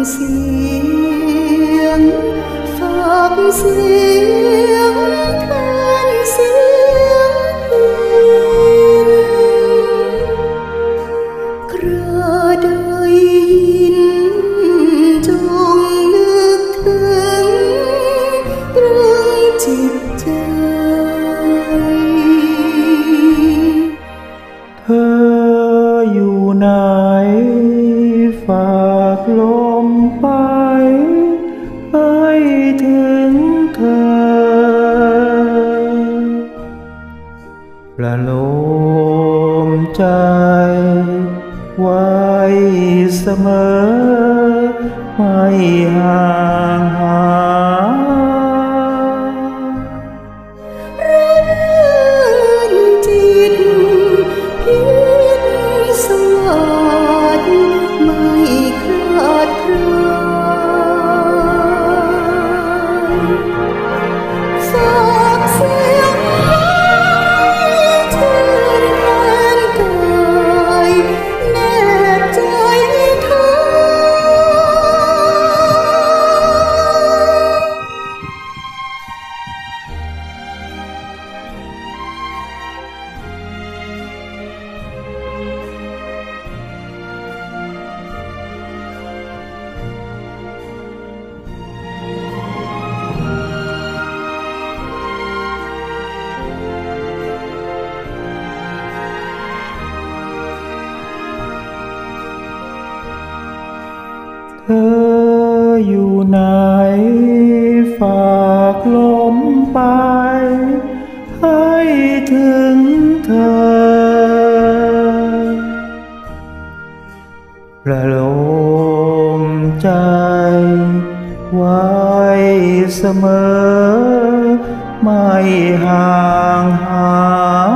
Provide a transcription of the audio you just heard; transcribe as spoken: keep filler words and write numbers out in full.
เสียงฝากเสียงแทนเสียงกระได้ยินจงนึกถึงตรึงจิตใจเธออยู่ไหนฝากลมไปให้ถึงเธอประโลมใจไว้เสมอไม่ห่างหายรื่นจิตพิสวัสดิ์ไม่คลาดคลายฝากเสียงไว้ชื่นแทนกายแนบใจเธอเธออยู่ไหนฝากลมไปให้ถึงเธอประโลมใจไว้เสมอไม่ห่างหาย